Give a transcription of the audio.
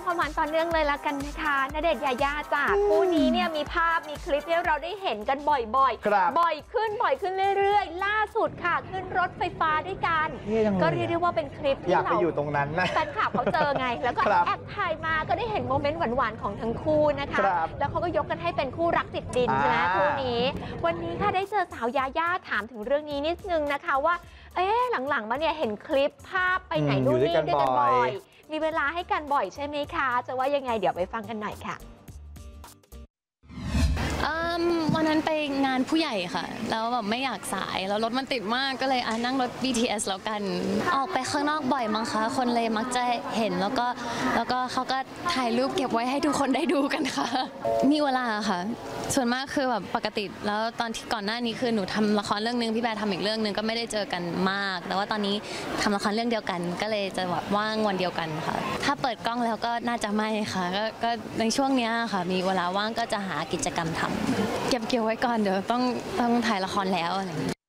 ความหวานต่อเนื่องเลยละกันนะคะณเดชน์ยายาจ้ะคู่นี้เนี่ยมีภาพมีคลิปที่เราได้เห็นกันบ่อยๆบ่อยขึ้นเรื่อยๆล่าสุดค่ะขึ้นรถไฟฟ้าด้วยกันก็เรียกได้ว่าเป็นคลิปที่อยากไปอยู่ตรงนั้นนะแฟนคลับเขาเจอไงแล้วก็แอบถ่ายมาก็ได้เห็นโมเมนต์หวานๆของทั้งคู่นะคะแล้วเขาก็ยกกันให้เป็นคู่รักติดดินใช่ไหมคู่นี้วันนี้ค่ะได้เจอสาวยาย่าถามถึงเรื่องนี้นิดนึงนะคะว่าหลังๆมาเนี่ยเห็นคลิปภาพไปไหนนู่นนี่ด้วยกันบ่อยมีเวลาให้กันบ่อยใช่ไหมคะจะว่ายังไงเดี๋ยวไปฟังกันหน่อยค่ะวันนั้นไปงานผู้ใหญ่ค่ะแล้วแบบไม่อยากสายแล้วรถมันติดมากก็เลยนั่งรถ BTS แล้วกันออกไปข้างนอกบ่อยมั้งคะคนเลยมักจะเห็นแล้วก็เขาก็ถ่ายรูปเก็บไว้ให้ทุกคนได้ดูกันค่ะมีเวลาค่ะส่วนมากคือแบบปกติแล้วตอนที่ก่อนหน้านี้คือหนูทำละครเรื่องนึงพี่แบร์ทำอีกเรื่องนึงก็ไม่ได้เจอกันมากแต่ว่าตอนนี้ทำละครเรื่องเดียวกันก็เลยจะแบบว่างวันเดียวกันค่ะถ้าเปิดกล้องแล้วก็น่าจะไม่ค่ะก็ในช่วงนี้ค่ะมีเวลาว่างก็จะหากิจกรรมทำเก็บเกี่ยวไว้ก่อนเดี๋ยวต้องถ่ายละครแล้วอะไรอย่างนี้